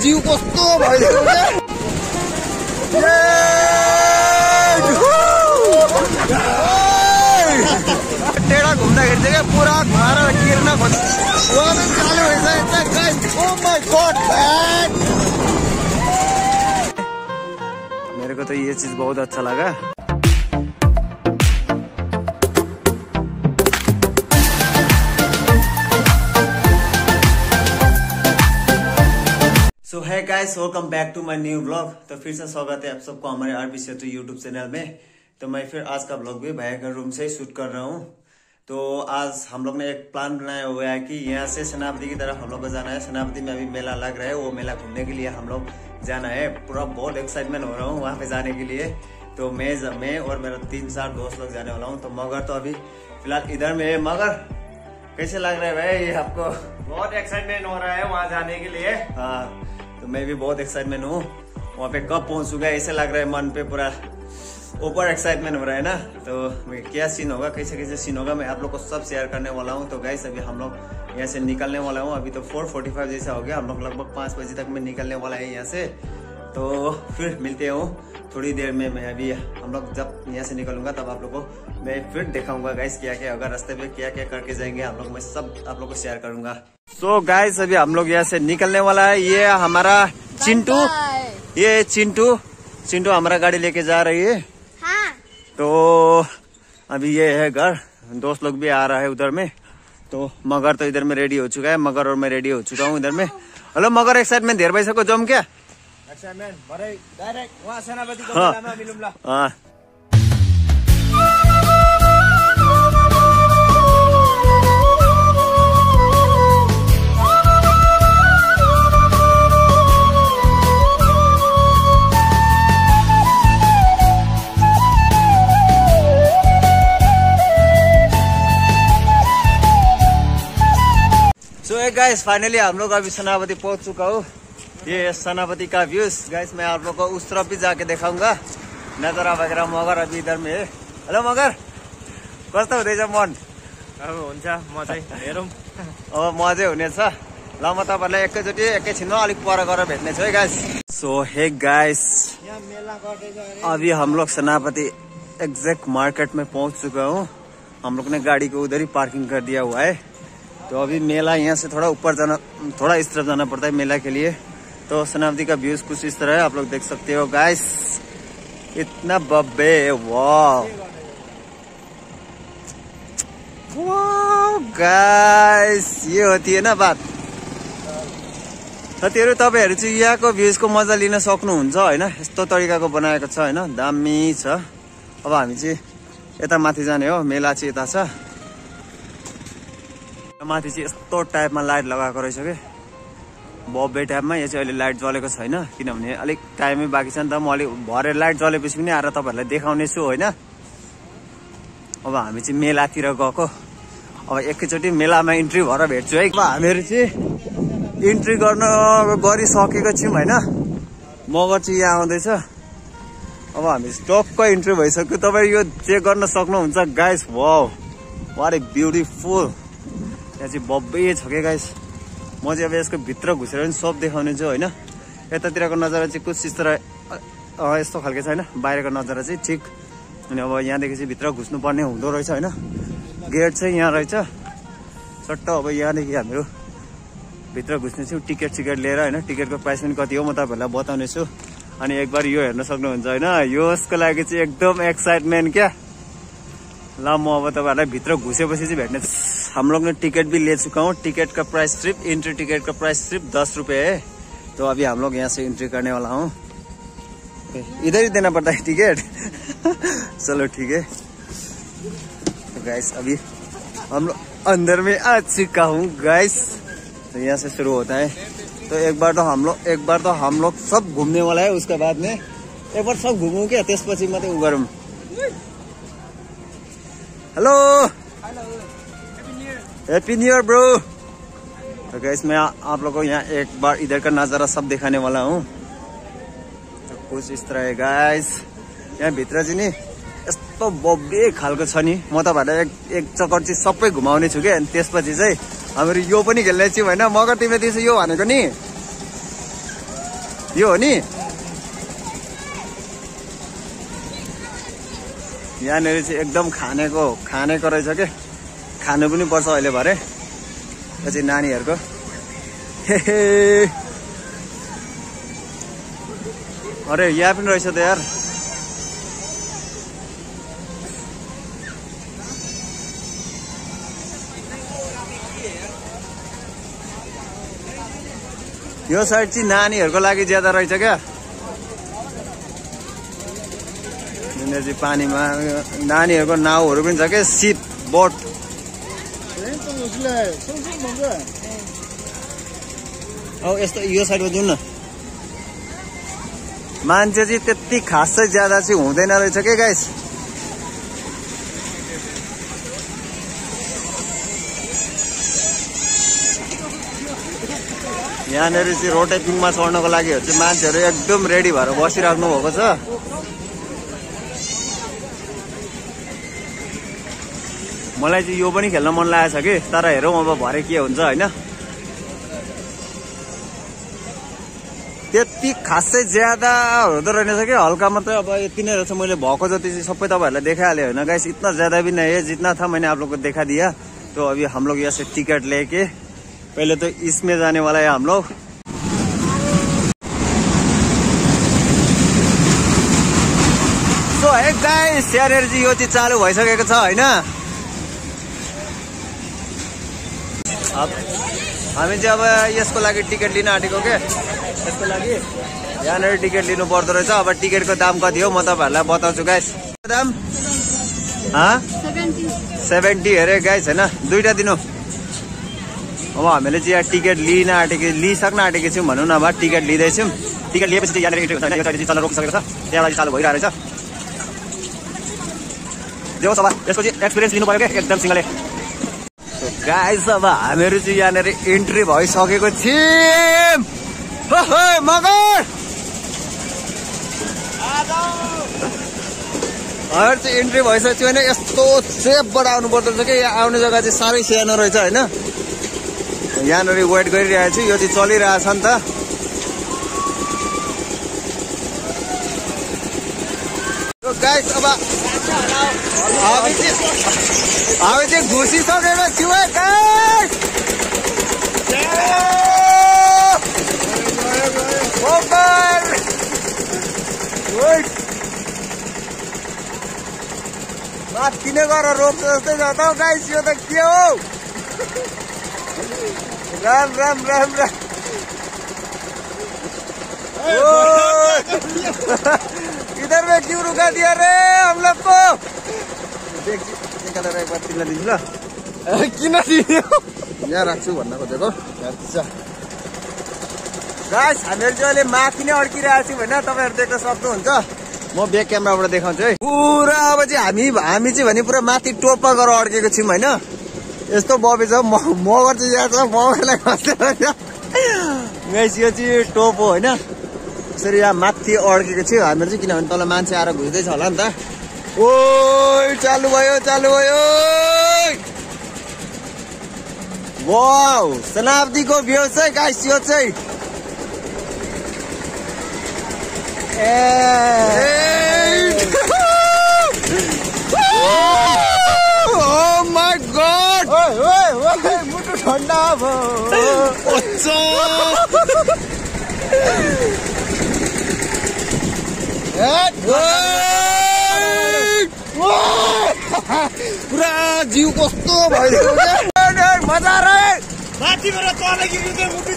जिउ कस्तो भइदियो टेढा घुम्दाखेरि चाहिँ पुरा घर गिर्न खोज्छ चालु भइसकेको छ। ओ माय गॉड मैन, मेरे को तो ये चीज बहुत अच्छा लगा। सो है guys, welcome back to my new blog. तो फिर से स्वागत है आप सबको हमारे आरबी सेतु यूट्यूब चैनल में। तो मैं फिर आज का ब्लॉग भी भैया का रूम से ही शूट कर रहा हूँ। तो आज हम लोग ने एक प्लान बनाया हुआ है कि यहाँ से सेनापति की तरफ हम लोग को जाना है। सेनापति में अभी मेला लग रहा है, वो मेला घूमने के लिए हम लोग जाना है। पूरा बहुत एक्साइटमेंट हो रहा हूँ वहाँ पे जाने के लिए। तो मैं और मेरा 3-4 दोस्त लोग जाने वाला हूँ। तो मगर तो अभी फिलहाल इधर में है। मगर कैसे लग रहा है भाई ये आपको? बहुत एक्साइटमेंट हो रहा है वहाँ जाने के लिए। हाँ, तो मैं भी बहुत एक्साइटमेंट हूँ। वहाँ पे कब पहुँचूंगा ऐसे लग रहा है, मन पे पूरा ऊपर एक्साइटमेंट हो रहा है ना। तो क्या सीन होगा, कैसे कैसे सीन होगा, मैं आप लोग को सब शेयर करने वाला हूँ। तो गाइस अभी हम लोग यहाँ से निकलने वाला हूँ। अभी तो 4:45 जैसा हो गया, हम लोग लगभग 5 बजे तक में निकलने वाला है यहाँ से। तो फिर मिलते हूँ थोड़ी देर में। मैं अभी हम लोग जब यहाँ से निकलूंगा तब आप लोग को मैं फिर दिखाऊंगा गाइस क्या क्या होगा रास्ते पे, क्या क्या करके जाएंगे हम लोग, मैं सब आप लोग को शेयर करूंगा। सो गाइस अभी हम लोग यहाँ से निकलने वाला है। ये हमारा चिंटू, ये चिंटू हमारा गाड़ी लेके जा रही है। हाँ। तो अभी ये है घर, दोस्त लोग भी आ रहा है उधर में। तो मगर तो इधर में रेडी हो चुका है, मगर और मैं रेडी हो चुका हूँ इधर में। हेलो मगर, एक्साइटमेंट धेर भइसक्यो जम क्या? एक्साइटमेंट भरे डाइरेक्ट वहाँ सेनापतिको मेलामा मिलौँला। हाँ। गाइस फाइनली हम लोग अभी सेनापति पहुंच चुका हूँ। ये सेनापति का व्यूज गाइस मैं आप लोग को उस तरफ भी जाके दिखाऊंगा नजारा वगैरह। मगर अभी इधर में है। हेलो मगर, कस्तो हुँदैछ मन? अब हुन्छ मजै हेरौँ। अब मजै हुनेछ। ल म तपाईँहरूलाई एकैचोटि एकैछिनमा अलिक पर गएर भेट्ने छु है गाइस। सो हे गाइस, अभी हम लोग सेनापति एग्जैक्ट मार्केट में पहुंच चुका हूँ। हम लोग ने गाड़ी को उधर ही पार्किंग कर दिया हुआ है। तो अभी मेला यहाँ से थोड़ा ऊपर जाना, थोड़ा इस तरफ जाना पड़ता है मेला के लिए। तो सेनापति का व्यूज कुछ इस तरह है, आप लोग देख सकते हो गाइस। इतना बब्बे, वाह गाइस, ये होती है ना बात। साथीहरू तपाईँहरू चाहिँ यहाँको भ्यूजको मजा लिन सक्नुहुन्छ होइन। यस्तो तरिकाको बनाएको छ होइन, दामी छ। अब हामी चाहिँ यता माथि जाने हो, मेला चाहिँ यता छ। माथि चाहिँ यस्तो टाइपमा लाइट लगाएको रहेछ कि बब्बे टाइपमा। यो चाहिँ अहिले लाइट जलेको छैन किनभने अलिक टाइमै बाँकी छ नि त। म अलिक भरे लाइट जलेपछि पनि आएर तपाईँहरूलाई देखाउने छु होइन। अब हामी चाहिँ मेलातिर गएको, अब एकैचोटि मेलामा इन्ट्री भएर भेट्छु है। अब हामीहरू चाहिँ इन्ट्री गरिसकेको छौँ होइन। मगर चाहिँ यहाँ आउँदैछ। अब हामी टक्क इन्ट्री भइसक्यो। तपाईँ यो चेक गर्न सक्नुहुन्छ guys. Wow, what a beautiful. यहाँ चाहिँ बब्बै छ क्या गाइस। म चाहिँ अब यसको भित्र घुसेर पनि सब देखाउने छु होइन। यतातिरको नजारा चाहिँ कुछ इस तरह यस्तो खालको छ होइन, बाहिरको नजारा चाहिँ ठिक। अनि अब यहाँदेखि चाहिँ भित्र घुस्नुपर्ने हुँदो रहेछ होइन। गेट चाहिँ यहाँ रहेछ सट्ट। अब यहाँदेखि हामीहरू भित्र घुस्ने छौँ टिकट लिएर होइन। टिकटको प्राइस पनि कति हो म तपाईँहरूलाई बताउने छु। अनि एक बार यो हेर्न सक्नुहुन्छ होइन। यसको लागि चाहिँ एकदम एक्साइटमेन्ट क्या। ल म अब तपाईँहरूलाई भित्र घुसेपछि चाहिँ भेट्ने। हम लोग ने टिकट भी ले चुका हूँ। टिकट का प्राइस सिर्फ, एंट्री टिकट का प्राइस सिर्फ 10 रुपये है। तो अभी हम लोग यहाँ से एंट्री करने वाला हूँ। इधर ही देना पड़ता है टिकट। चलो ठीक है। तो गाइस अभी हम लोग अंदर में आ चुका हूँ गाइस। तो यहाँ से शुरू होता है। तो एक बार तो हम लोग सब घूमने वाला है। उसके बाद में एक बार सब घूमू क्या, त्यसपछि मात्रै उ गरौँ। Hello, happy new year bro. तो गाइस मैं आप लोगों को यहाँ एक बार इधर का नजारा सब दिखाने वाला हूँ। तो कुछ इस तरह है गाइस। यहाँ भित्र चाहिँ नि यस्तो बब्बे खालको छ नि। म तपाईँहरूलाई एक चक्कर चाहिँ सबै घुमाउने छु कि। अनि त्यसपछि चाहिँ हामीहरू यो पनि खेल्ने छौँ होइन। मगर तिमीले त्यसो यो भनेको नि यो हो नि यहाँनिर चाहिँ एकदम खानेको रहेछ के खानु पनि पर्छ अहिले भरे यो चाहिँ नानीहरूको अरे यहाँ पनि रहेछ त यार यो साइड चाहिँ नानीहरूको लागि ज्यादा रहेछ क्या यहाँनिर चाहिँ पानीमा नानीहरूको नाउहरू पनि छ क्या सिप बोट औ यस्तो यो साइडमा जाउँ न मान्छे चाहिँ त्यति खासै ज्यादा चाहिँ हुँदैन रहेछ के गाइस यहाँनिर चाहिँ रोटेपिङमा चढ्नको लागि चाहिँ मान्छेहरू एकदम रेडी भएर बसिराख्नु भएको छ मलाई चाहिँ यो पनि खेल्न मन लागेको छ कि तर हेरौँ अब भरे के हुन्छ होइन त्यति खासै ज्यादा हुँदो रहेछ कि हल्का मात्रै अब यति नै रहेछ मैले भएको जति चाहिँ सबै तपाईँहरूलाई देखाइहालेँ होइन गाइस इतना ज्यादा भी नहीं है जितना था मैंने आप लोग को देखा दिया तो अभी हम लोग यहाँ से टिकट लेके पहले तो इसमें जाने वाला है हम लोग तो है गाइस यहाँनिर चाहिँ यो चाहिँ चालु भइसकेको छ होइन हामी चाहिँ अब यसको लागि टिकट लिन आँटेको के यसको लागि यहाँनिर टिकट लिनु पर्दो रहेछ अब टिकटको दाम कति हो म तपाईँहरूलाई बताउँछु गाइस दाम 70 अरे गाइस होइन दुईटा दिनु अब हामीले चाहिँ यहाँ टिकट लिइसक्न आँटेको छौँ भनौँ न अब टिकट लिँदैछौँ टिकट लिएपछि चाहिँ यहाँनिर इन्ट्री हुन्छ यो चाहिँ चल्न रोकिसकेको छ त्यहाँबाट चालु भइरहेको रहेछ जो सब यसको चाहिँ एक्सपिरियन्स लिनु पऱ्यो क्या एकदम सिंगले गाइस अब हामीहरू चाहिँ यहाँनिर इन्ट्री भइसकेको छौँ मगर हामीहरू चाहिँ इन्ट्री भइसकेको थियो होइन यस्तो सेफबाट आउनु पर्दो रहेछ कि यहाँ आउने जग्गा चाहिँ साह्रै सानो रहेछ होइन यहाँनिर वेट गरिरहेको छु यो चाहिँ चलिरहेछ नि त गाइस अब हामी चाहिँ घुसिसकेको छु है गाइस माथि नै गरेर रोक्छ जस्तै छ त गाइस यो त के हो राम राम राम राम इधर में क्यों रुका दिया रे हम लोग को एक बार किन दिन्छु ल किन दियो यहाँ राख्छु भन्न खोजेको गाइस हामीहरू चाहिँ अहिले माथि नै अड्किरहेको छौँ होइन तपाईँहरू देख्न सक्नुहुन्छ म ब्याक क्यामेराबाट देखाउँछु है पुरा अब चाहिँ हामी चाहिँ भने पुरा माथि टोपमा गएर अड्केको छौँ होइन यस्तो बबी छ मगर चाहिँ यहाँ छ मगरलाई गाइस यो चाहिँ टोप हो होइन यसरी यहाँ माथि अड्केको छु हामीहरू चाहिँ किनभने तल मान्छे आएर घुस्दैछ होला नि त ओ चालु भयो वाउ शताब्दीको भ्यू चाहिँ गाइस यो चाहिँ Oh my God! मुटु ठन्डा भयो पुरा जिउ कस्तो भइदियो मजा आयो माथिबाट तल गिर्दै मुटु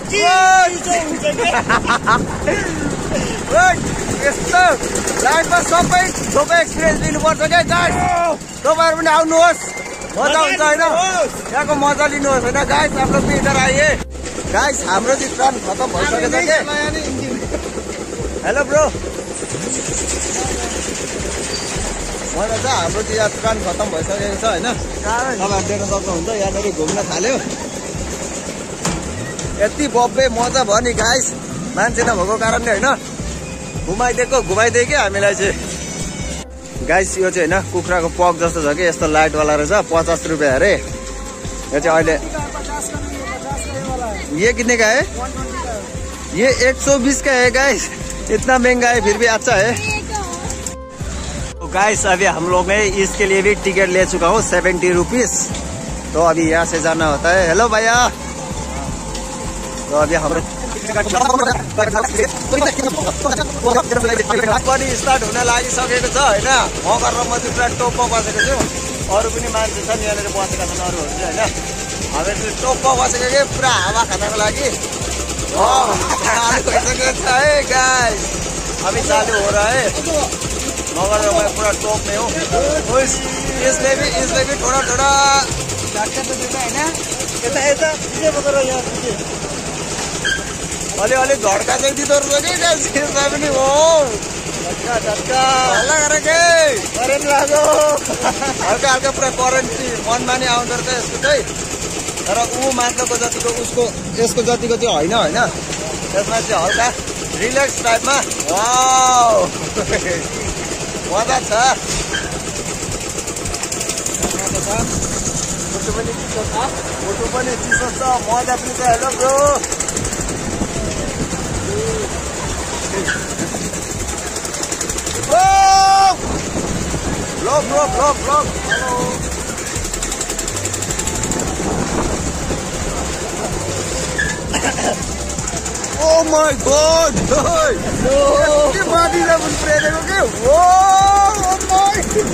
यस्तो लाइफमा सबै एक्सपिरियन्स लिनुपर्छ क्या गाइस तपाईँहरू पनि आउनुहोस् मजा हुन्छ होइन यहाँको मजा लिनुहोस् होइन गाइस आप लोग भी इधर आइए गाइस हाम्रो चाहिँ टर्न खतम भइसकेको छ के हेलो ब्रो मलाई चाहिँ हाम्रो चाहिँ यहाँ टर्न खतम भइसकेको छ होइन तपाईँहरू देख्न सक्नुहुन्छ यहाँनिर घुम्न थाल्यो यति बब्बे मजा भयो नि गाइस मान्छे नभएको कारणले होइन घुमाइदियो कि हामीलाई चाहिँ गाइस यो चाहिँ होइन कुखुराको पक जस्तो छ कि यस्तो लाइटवाला रहेछ 50 रुपियाँ अरे यो चाहिँ अहिले ये कितने का है ये 120 का है गाइस, इतना महंगा है फिर भी अच्छा है। तो गाइस अभी हम लोग ने इसके लिए भी टिकट ले चुका हूँ 70 रुपीज। तो अभी यहाँ से जाना होता है। हेलो भैया, तो अभी हाम्रो पनि स्टार्ट हुन लागिसकेको छ होइन। म गरेर म चाहिँ पुरा टोपमा बसेको छु, अरू पनि मान्छे छन् यहाँनिर बसेका छन् अरूहरू चाहिँ होइन। हामी चाहिँ टोपमा बसेको कि पुरा हावा खानको लागि भइसकेको छ है गाइस। अभी चालू हो रहा है, मगर मैं पूरा टॉप में हूँ। इसलिए भी थोड़ा थोड़ा झटका तो देता है ना, ऐसा अलि झड्का चाहिँ दिँदो रहेछ कि गाइसमा पनि हो। झट्का हल्ला गरेको करेन्ट लाग्यो, हल्का हल्का पुरा करेन्ट मनमा नि आउँदो रहेछ यसको चाहिँ। तर ऊ मान्छेको जतिको उसको यसको जतिको चाहिँ होइन होइन, यसमा चाहिँ हल्का रिल्याक्स टाइपमा मजा छ। फोटो पनि चिसो छ, मजा पनि छ। Hello bro, blog hello. Oh my God! Cái ba đi ra mình pre đây có cái wow! Oh my!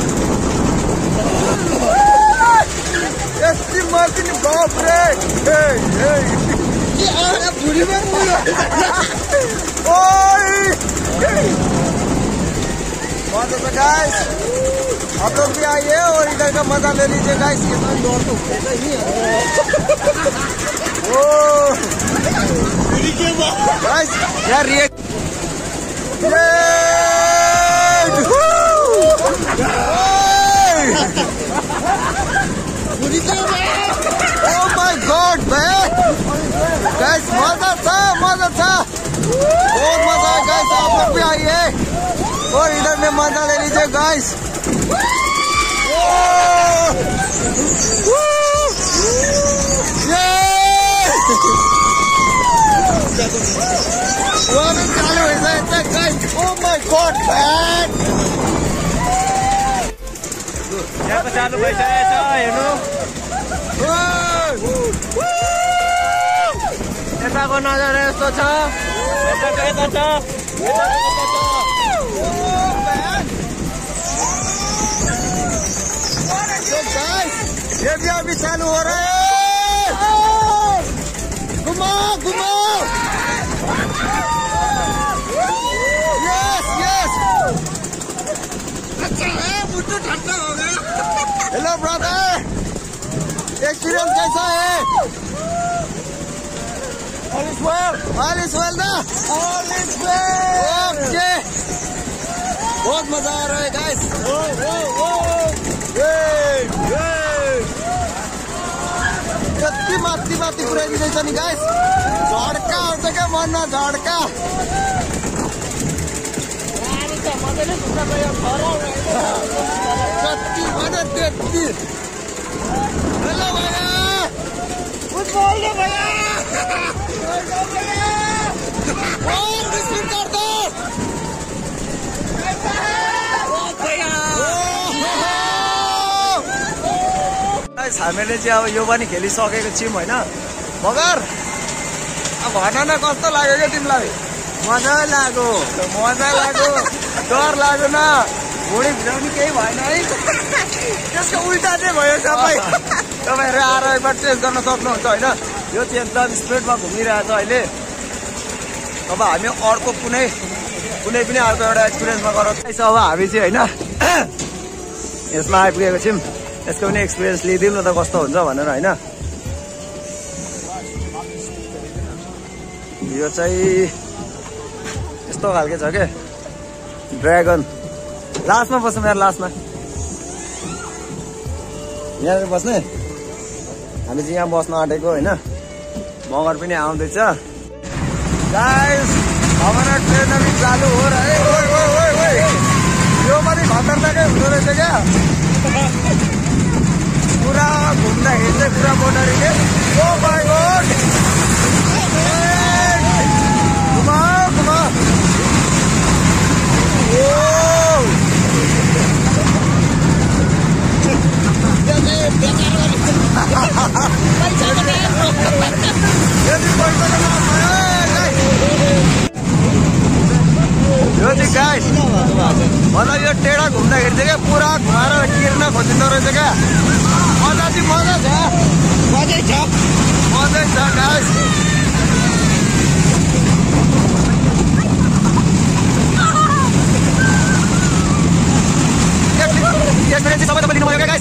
Cái Martin बाप रे! Hey hey! ये आप बुरी में बोलो! ओए! मजा तो guys! आप लोग भी आइए और इधर का मजा ले लीजिए guys। ये तो दौड़ तो ऐसा ही है। ओह! Guys, यार react Oh my God man! Guys, मजा था, बहुत मजा है guys। आप लोग भी आइए और इधर में मजा ले लीजिए guys। चालू है guys। Oh my God man! यहाँको चालू भइसकेछ हेर्नु। यताको नजारा यस्तो छ, यताको यता छ, ये भी अभी चालू हो रहा है। घुमाओ घुमाओ। यस अच्छा है, मुझे ठंडा हो गया। हेलो ब्रदर, एक्सपीरियंस कैसा है? All is well ना? All is well। ओके, बहुत मजा आ रहा है गाइस। माथि पुऱ्याइदिँदैछ नि गाइस। झड्का आउँछ क्या मनमा, झड्का। जति भन्यो त्यति। हेलो भैया, कुछ बोल्नु भैया। हामीले चाहिँ अब यो पनि खेलिसकेको छौँ होइन, मगर अब भन न कस्तो लाग्यो क्या तिमीलाई? मजा लाग्यो, डर लाग्यो न? घुँडी भिडाउने केही भएन है? त्यसको उल्टा चाहिँ भयो सबै। तपाईँहरू आएर एकबार टेस्ट गर्न सक्नुहुन्छ होइन। यो चाहिँ एकदम स्पिडमा घुमिरहेछ अहिले। अब हामी अर्को कुनै पनि अर्को एउटा एक्सपिरियन्समा गरौँ। अब हामी चाहिँ होइन यसमा आइपुगेको छौँ, यसको पनि एक्सपिरियन्स लिइदिउँ न त कस्तो हुन्छ भनेर होइन। यो चाहिँ यस्तो खालके छ के ड्रागन। लास्टमा बस्नु मेरो, लास्टमा यहाँनिर बस्ने। हामी चाहिँ यहाँ बस्न आँटेको होइन, मगर पनि आउँदैछ गाइस। हमारा ट्रेन अभी चालू हो रहा है। यो पनि खतरनाकै हुँदो रहेछ क्या, पुरा घुम्दाखेरि चाहिँ पुरा मोटरीले। ओ माय गॉड, टेढा घुम्दाखेरि चाहिँ क्या पुरा घुमाएर गिर्न खोजिँदो रहेछ क्या। मजा चाहिँ मजा छ, मजै छ, मजै छ गाइस। एक्सपिरियन्स चाहिँ सबै तपाईँ लिनुभयो क्या गाइस।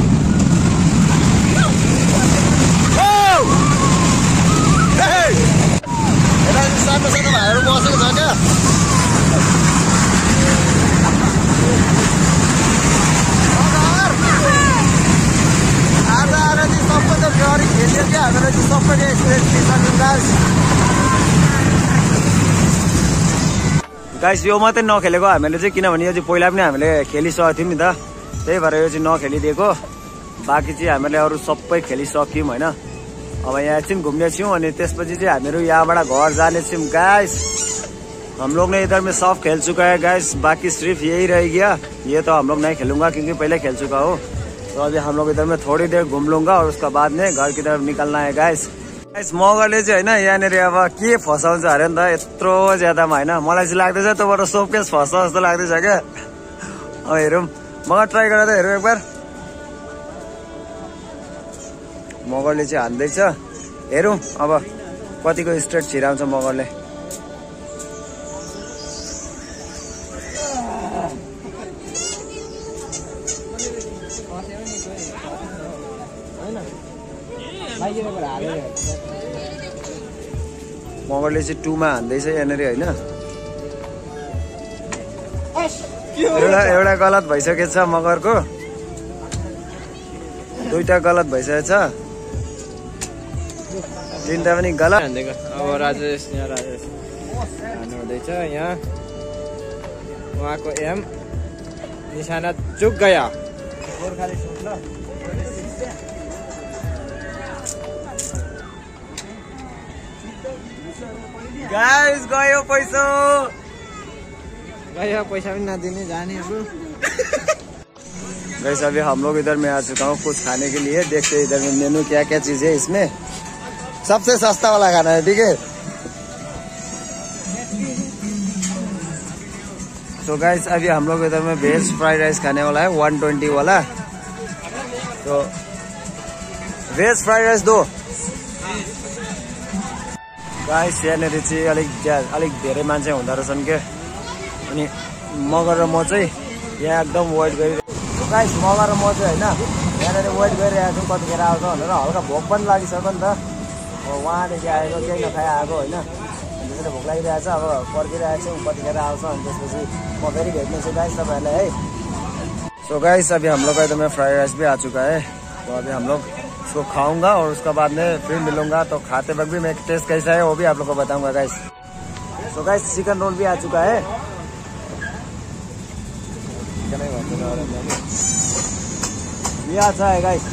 यता सानो सानो भाइहरू बसेको छ क्या। आधा चाहिँ सबै त गरी खेल्यो क्या, हामीलाई चाहिँ सबैले एक्सपिरियन्स लिइसक्यौँ गाइस। गाइस यो मात्रै नखेलेको हामीले चाहिँ, किनभने यो चाहिँ पहिला पनि हामीले खेलिसकेको थियौँ नि त, त्यही भएर यो चाहिँ नखेलिदिएको। बाँकी चाहिँ हामीले अरू सबै खेलिसक्यौँ होइन। अब यहाँ एकछिन घुम्ने छौँ अनि त्यसपछि चाहिँ हामीहरू यहाँबाट घर जाने छौँ गाइस। हम लोग ने इधर में सब खेल चुका है गाइस, बाकी सिर्फ यही रह गया। ये तो हम लोग नहीं खेलूंगा क्योंकि पहले खेल चुका हो। तो अभी हम लोग इधर में थोड़ी देर घूम लूंगा और उसका बाद में घर की तरफ निकलना है गाइस। गाइस मगरले चाहिँ होइन यहाँनिर अब के फसाउँछ अरे नि त यत्रो ज्यादामा होइन। मलाई चाहिँ लाग्दैछ तँबाट सोकेस फस्छ जस्तो लाग्दैछ क्या। अब हेरौँ, मगर ट्राई गरेर त हेरौँ एकबार। मगरले चाहिँ हान्दैछ, हेरौँ अब कतिको स्ट्रेट छिराउँछ मगरले। मगरले चाहिँ 2 मा हान्दैछ यहाँनिर होइन। एउटा गलत भइसकेको छ मगरको, 2टा गलत भइसकेको छ, 3टा पनि गलत। अब राजेश हान्नु हुँदैछ यहाँ। उहाँको एम निशाना चुक गया। गाइस गयो पैसा, गयो पैसा भी नदिने जाने अब। गाइस अभी हम लोग इधर में आ चुका हूँ कुछ खाने के लिए। देखते हैं इधर में मेनू क्या क्या चीज है। इसमें सबसे सस्ता वाला खाना है, ठीक है। तो गाइस अभी हम लोग इधर में वेज फ्राइड राइस खाने वाला है 120 वाला। तो वेज फ्राइड राइस 2 गाइस। यहाँनिर चाहिँ अलिक धेरै मान्छे हुँदो रहेछन् के। अनि मगर र म चाहिँ यहाँ एकदम वेट गरिरहेको। गाइस मगर र म चाहिँ होइन यहाँनिर वेट गरिरहेको छु कतिखेर आउँछ भनेर। हल्का भोक पनि लागिसक्यो नि त, उहाँदेखि आएको केही नखाइ आएको होइन। त्यसरी भोक लागिरहेको छ, अब पर्खिरहेको छु कतिखेर आउँछ। अनि त्यसपछि म फेरि भेट्नेछु गाइस तपाईँहरूलाई है। सो गाइस अभी हम लोग का इधर में फ्राइड राइस भी आ चुका है। तो अभी हम लोग इसको खाऊंगा और उसका बाद में फिर मिलूंगा। तो खाते वक्त भी मैं टेस्ट कैसा है वो भी आप लोग को बताऊंगा गाइस। तो गाइस चिकन रोल भी आ चुका है। ये अच्छा है गाइस।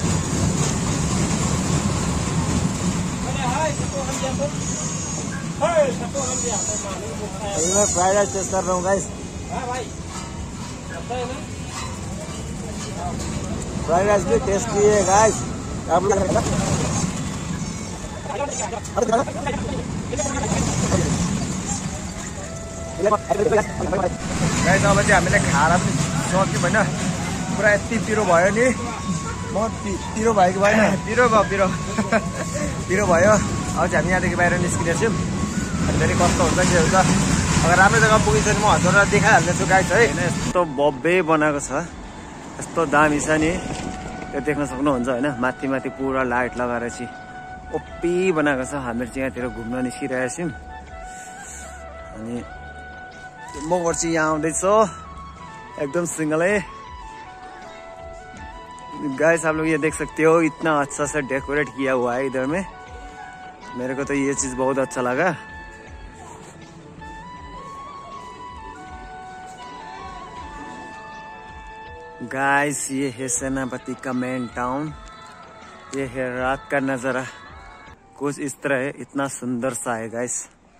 मैं फ्राइड राइस टेस्ट कर रहा हूँ गाइस। फ्राइड राइस भी टेस्टी है गाइस। आप लोग गाइस अब चाहिँ हामीले खाएर पनि सक्यौँ होइन। पुरा यति पिरो भयो नि, म पिरो भएको भएन, पिरो भयो। अब चाहिँ हामी यहाँदेखि बाहिर निस्किनेछौँ। फेरि कस्तो हुन्छ के हुन्छ। अगर राम्रो जग्गा पुगिन्छ भने म हजुरलाई देखाइहाल्नेछु गाइस है। यस्तो भव्य बनाएको छ, यस्तो दामी छ नि, त्यो देख्न सक्नुहुन्छ होइन। माथि माथि पुरा लाइट लगाएर चाहिँ ओपी बनाएको छ। हामीहरू चाहिँ यहाँतिर घुम्न निस्किरहेको छौँ। अनि मगर चाहिँ यहाँ आउँदैछ एकदम सिंगलै। गाइस आप लोग ये देख सकते हो इतना अच्छा सा डेकोरेट किया हुआ है इधर में। मेरे को तो ये चीज बहुत अच्छा लगा। गाइस ये है सेनापति का मेन टाउन। ये है रात का नजारा, कुछ इस तरह है। इतना सुंदर सा है गाइस।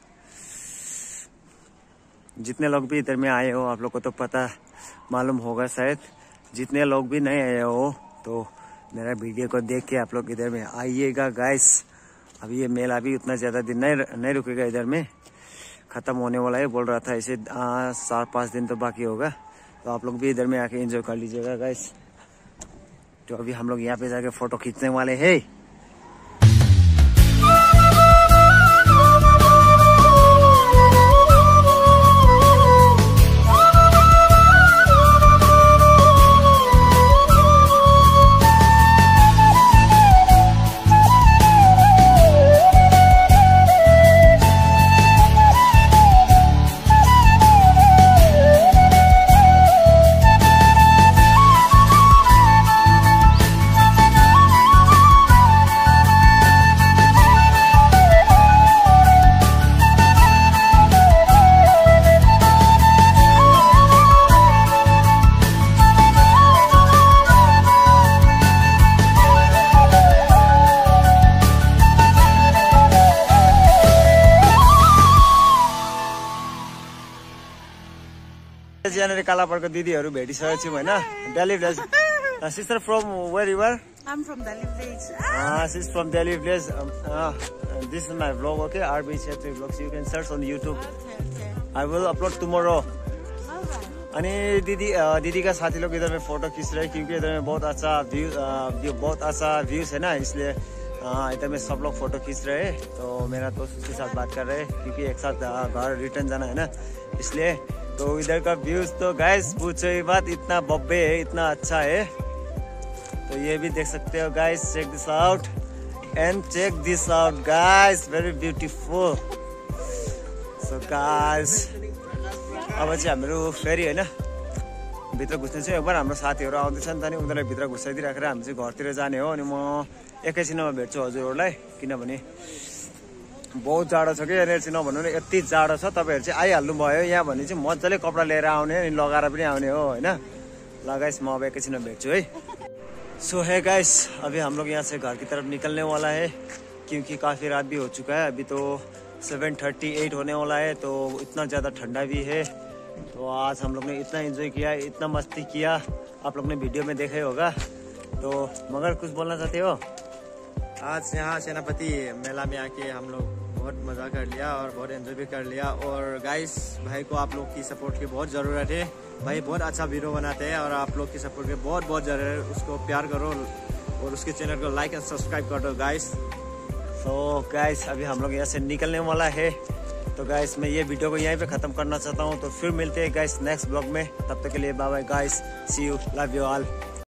जितने लोग भी इधर में आए हो आप लोग को तो पता मालूम होगा शायद। जितने लोग भी नहीं आए हो तो मेरा वीडियो को देख के आप लोग इधर में आइएगा गाइस। अभी ये मेला भी उतना ज़्यादा दिन नहीं रुकेगा, इधर में ख़त्म होने वाला है। बोल रहा था इसे 4-5 दिन तो बाकी होगा। तो आप लोग भी इधर में आके एंजॉय कर लीजिएगा गाइस। तो अभी हम लोग यहाँ पे जाके फोटो खींचने वाले हैं। यहाँनिर कालापाडको दिदीहरू भेटिसकेको छौँ होइन। Delhi village. Sister from where you are? I'm from Delhi village. She's from Delhi village. This is my vlog, okay? RB Chetri vlogs. You can search on YouTube. Okay. I will upload tomorrow. Alright. अनि दीदी का साथी लोग इधर में photo खींच रहे हैं क्योंकि इधर में बहुत अच्छा व्यूज है ना, इसलिए इधर में सब लोग फोटो खींच रहे हैं। तो मेरा दोस्त उसके साथ बात कर रहे हैं क्योंकि एक साथ घर रिटर्न जाना है ना, इसलिए। तो इधर का व्यूज तो गाइस पूछो ही बात, इतना बब्बे है, इतना अच्छा है। तो ये भी देख सकते हो guys, check this out and check this out guys, very beautiful. So guys अब चाहिँ हाम्रो फेरि होइन भित्र घुस्ने चाहिँ एकबार हाम्रो साथीहरू आउँदैछ नि त, नि उनीहरूलाई भित्र घुसाइदिइराखेर हामी चाहिँ घरतिर जाने हो। अनि म एकैछिनमा भेट्छु हजुरहरूलाई, किनभने बहुत जाडो छ कि यहाँनिर चाहिँ, नभन्नु भने यति जाडो छ। तपाईँहरू चाहिँ आइहाल्नु भयो यहाँ भने चाहिँ मजाले कपडा लिएर आउने अनि लगाएर पनि आउने हो होइन। ल गाइस म अब एकैछिनमा भेट्छु है। सो है गाइस अभी हम लोग यहाँ से घर की तरफ निकलने वाला है क्योंकि काफ़ी रात भी हो चुका है। अभी तो 7:38 होने वाला है, तो इतना ज़्यादा ठंडा भी है। तो आज हम लोग ने इतना एंजॉय किया, इतना मस्ती किया, आप लोग ने वीडियो में देखा ही होगा। तो मगर कुछ बोलना चाहते हो? आज यहाँ सेनापति मेला में आके हम लोग बहुत मज़ा कर लिया और बहुत एंजॉय भी कर लिया। और गाइस भाई को आप लोग की सपोर्ट की बहुत ज़रूरत है। भाई बहुत अच्छा वीडियो बनाते हैं और आप लोग की सपोर्ट की बहुत बहुत ज़रूरत है। उसको प्यार करो और उसके चैनल को लाइक एंड सब्सक्राइब कर दो गाइस। तो गाइस अभी हम लोग यहाँ से निकलने वाला है। तो गाइस मैं ये वीडियो को यहीं पे ख़त्म करना चाहता हूँ। तो फिर मिलते हैं गाइस नेक्स्ट ब्लॉग में, तब तक के लिए bye bye guys, see you, love you all.